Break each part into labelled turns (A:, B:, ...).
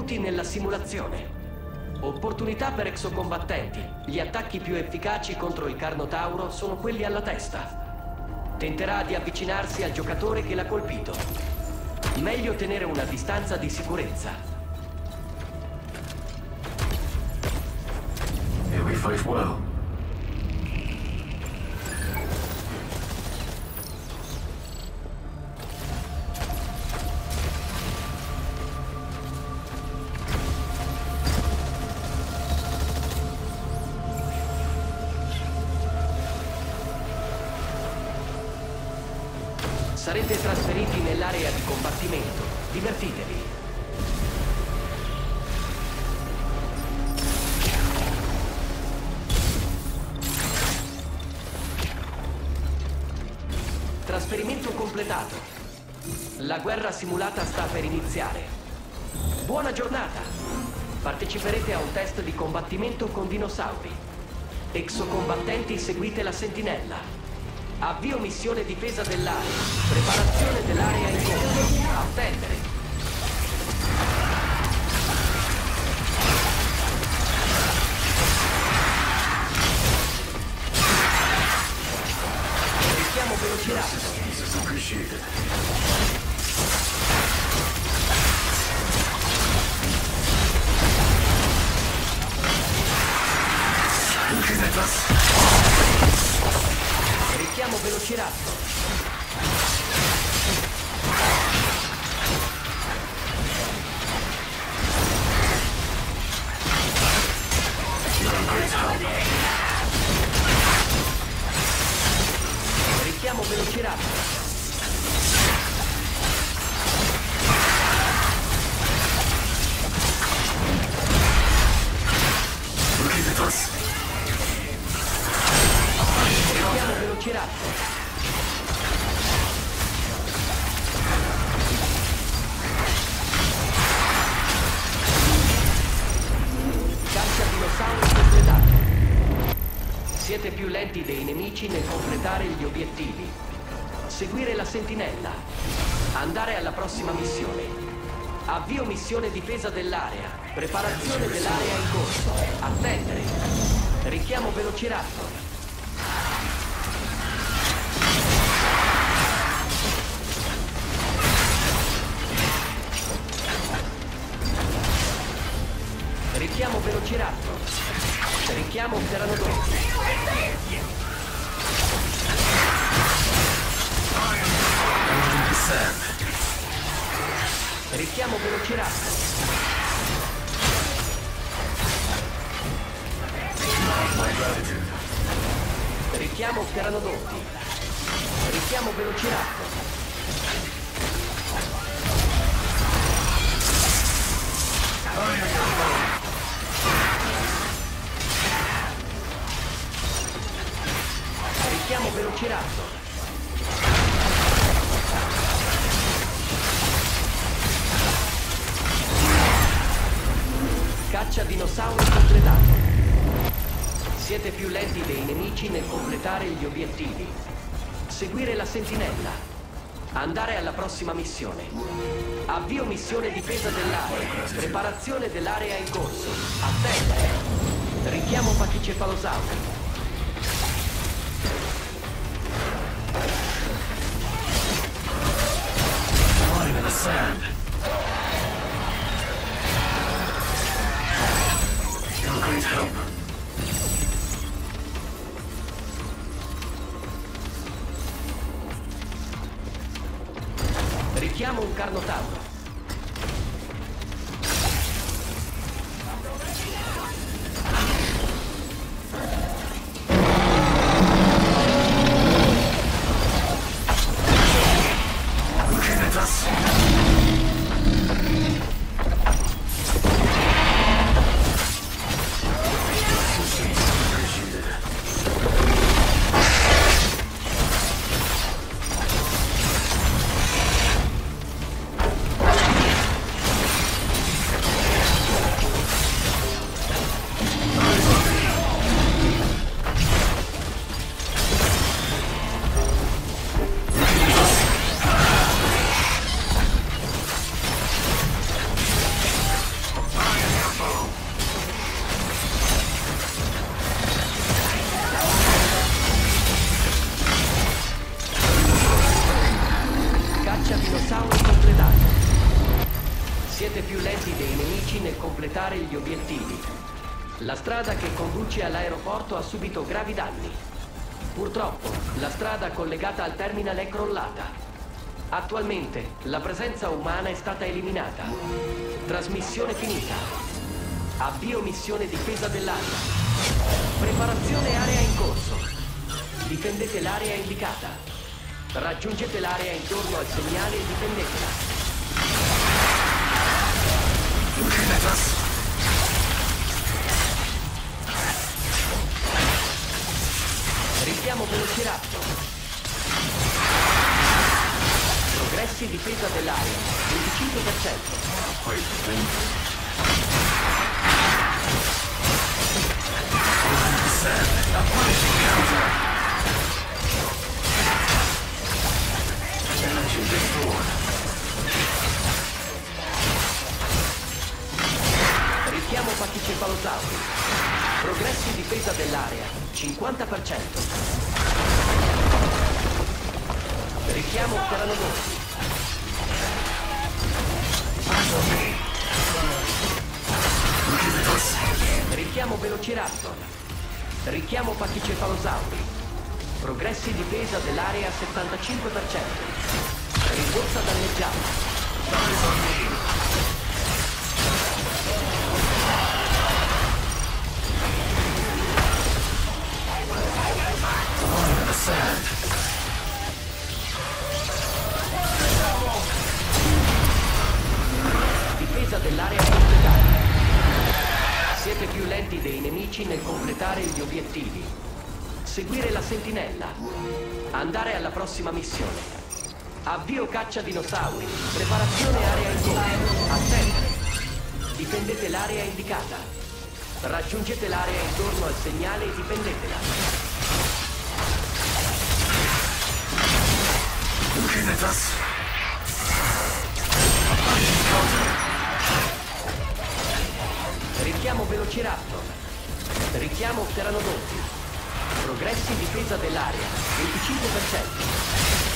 A: Benvenuti nella simulazione. Opportunità per exocombattenti. Gli attacchi più efficaci contro il Carnotauro sono quelli alla testa. Tenterà di avvicinarsi al giocatore che l'ha colpito. Meglio tenere una distanza di sicurezza.
B: Here we fight well.
A: Sarete trasferiti nell'area di combattimento. Divertitevi. Trasferimento completato. La guerra simulata sta per iniziare. Buona giornata. Parteciperete a un test di combattimento con dinosauri. Exocombattenti, seguite la sentinella. Avvio missione difesa dell'area. Preparazione dell'area in corso. Attendere. Richiamo velociraptor. Richiamo velociraptor. Richiamo velociraptor. Richiamo velociraptor. Caccia dinosauri completato. Siete più lenti dei nemici nel completare gli obiettivi. Seguire la sentinella. Andare alla prossima missione. Avvio missione difesa dell'area. Preparazione dell'area in corso. Attendere. Richiamo velociraptor. Richiamo velociraptor. Richiamo pteranodonte. Richiamo velociraptor. Richiamo pteranodonti. Richiamo velociraptor. Richiamo velociraptor. Caccia dinosauri completato. Siete più lenti dei nemici nel completare gli obiettivi. Seguire la sentinella. Andare alla prossima missione. Avvio missione difesa dell'area. Preparazione dell'area in corso. Attendere. Richiamo pachicefalosauri.
B: Sand. You're great help.
A: Richiamo un Carnotauro. nemici nel completare gli obiettivi. La strada che conduce all'aeroporto ha subito gravi danni. Purtroppo, la strada collegata al terminal è crollata. Attualmente, la presenza umana è stata eliminata. Trasmissione finita. Avvio missione difesa dell'area. Preparazione area in corso. Difendete l'area indicata. Raggiungete l'area intorno al segnale e difendetela. Richiamo Velociraptor. Progressi difesa dell'area, 25%. Richiamo pachicefalosauri. Progressi difesa dell'area, 50%. Richiamo pteranodonti. Richiamo Velociraptor. Richiamo pachicefalosauri. Progressi difesa dell'area, 75%. Risorsa danneggiata. Difesa dell'area completata. Siete più lenti dei nemici nel completare gli obiettivi. Seguire la sentinella. Andare alla prossima missione. Avvio caccia dinosauri. Preparazione area in corso. Attenti. Difendete l'area indicata. Raggiungete l'area intorno al segnale e difendetela.
B: Looking at us.
A: Richiamo Velociraptor. Richiamo pteranodonti. Progressi difesa dell'area, 25%.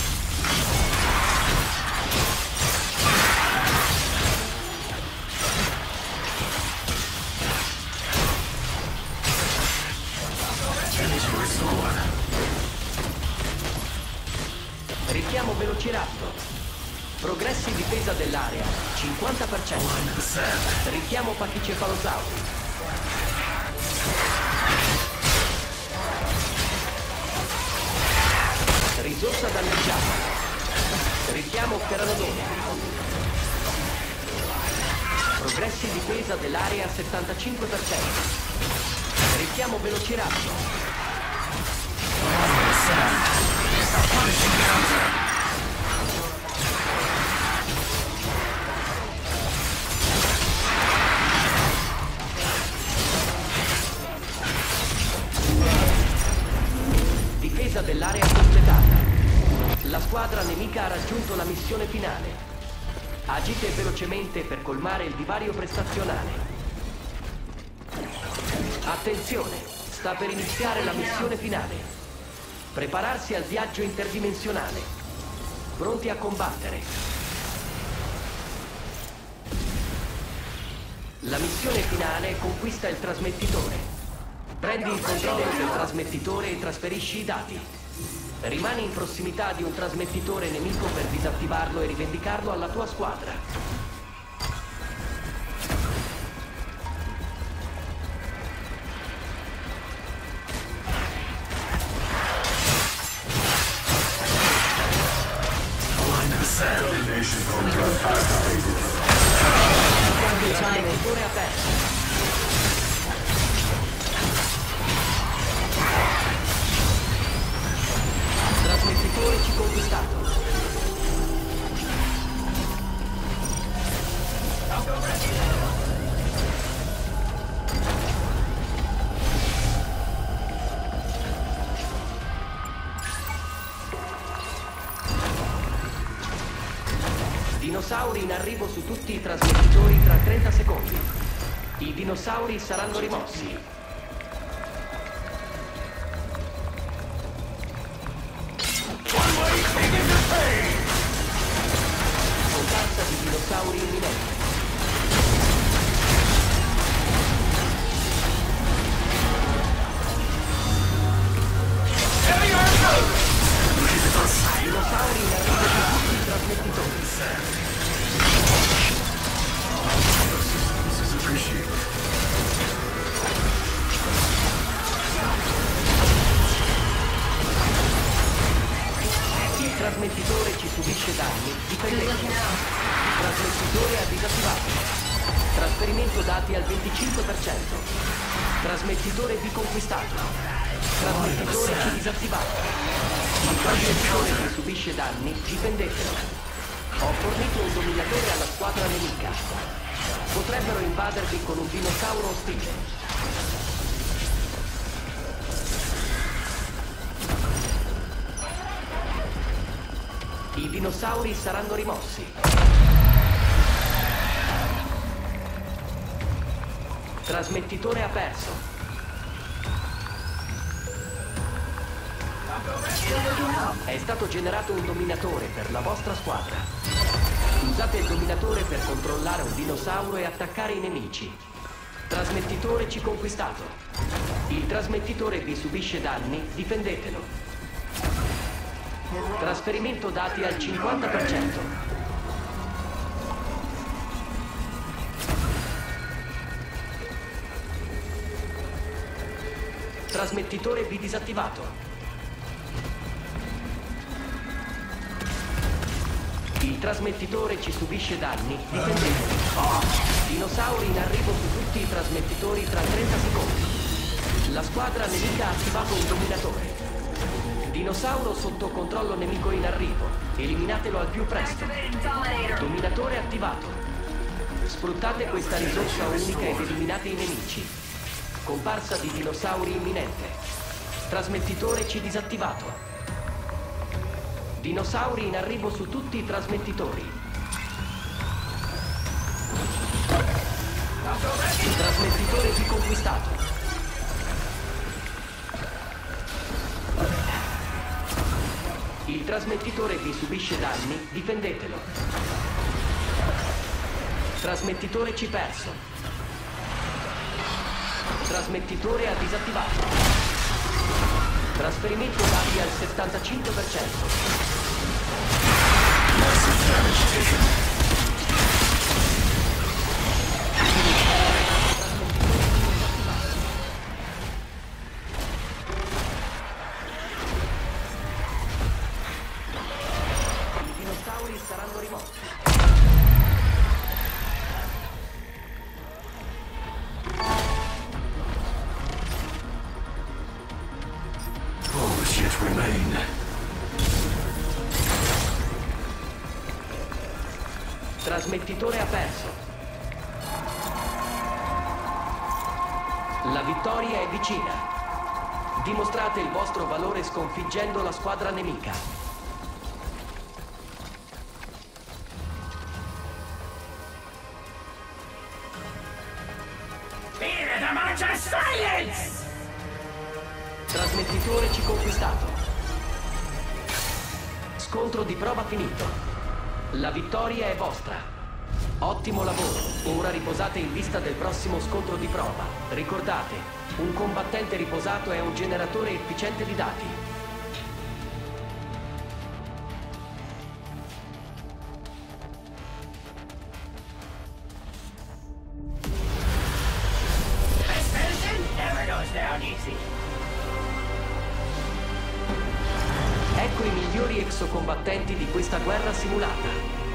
A: Richiamo Velociraptor. Progressi difesa dell'area, 50%. Richiamo pachicefalosauri. Risorsa danneggiata. Richiamo pteranodonti. Progressi difesa dell'area, 75%. Richiamo Velociraptor. Difesa dell'area completata. La squadra nemica ha raggiunto la missione finale. Agite velocemente per colmare il divario prestazionale. Attenzione, sta per iniziare la missione finale. Prepararsi al viaggio interdimensionale. Pronti a combattere. La missione finale conquista il trasmettitore. Prendi il controllo del trasmettitore e trasferisci i dati. Rimani in prossimità di un trasmettitore nemico per disattivarlo e rivendicarlo alla tua squadra. Trasmettitore aperto. Trasmettitore ci conquistato. Dinosauri in arrivo su tutti i trasmettitori tra 30 secondi. I dinosauri saranno rimossi. Scomparsa di dinosauri imminente. trasmettitore ci subisce danni, difendetelo. Trasmettitore ha disattivato. Trasferimento dati al 25%. Trasmettitore deconquistato. Trasmettitore ci disattivato. Il trasmettitore che subisce danni, difendetelo. Ho fornito un dominatore alla squadra nemica. Potrebbero invadervi con un dinosauro ostile. I dinosauri saranno rimossi. Trasmettitore ha perso. È stato generato un dominatore per la vostra squadra. Usate il dominatore per controllare un dinosauro e attaccare i nemici. Trasmettitore ci conquistato. Il trasmettitore vi subisce danni, difendetelo. Trasferimento dati al 50%. Trasmettitore B disattivato. Il trasmettitore ci subisce danni, difendetelo. Dinosauri in arrivo su tutti i trasmettitori tra 30 secondi. La squadra nemica ha attivato un dominatore. Dinosauro sotto controllo nemico in arrivo. Eliminatelo al più presto. Dominatore attivato. Sfruttate questa risorsa unica ed eliminate i nemici. Comparsa di dinosauri imminente. Trasmettitore C disattivato. Dinosauri in arrivo su tutti i trasmettitori. Trasmettitore deconquistato. Il trasmettitore vi subisce danni, difendetelo. Trasmettitore C perso. Trasmettitore ha disattivato. Trasferimento dati al 75%.
B: Massive damage taken.
A: Saranno rimossi.
B: Foes yet remain.
A: Trasmettitore ha perso. La vittoria è vicina. Dimostrate il vostro valore sconfiggendo la squadra nemica.
C: Silence!
A: Trasmettitore ci conquistato. Scontro di prova finito. La vittoria è vostra. Ottimo lavoro. Ora riposate in vista del prossimo scontro di prova. Ricordate, un combattente riposato è un generatore efficiente di dati. Ecco i migliori exocombattenti di questa guerra simulata.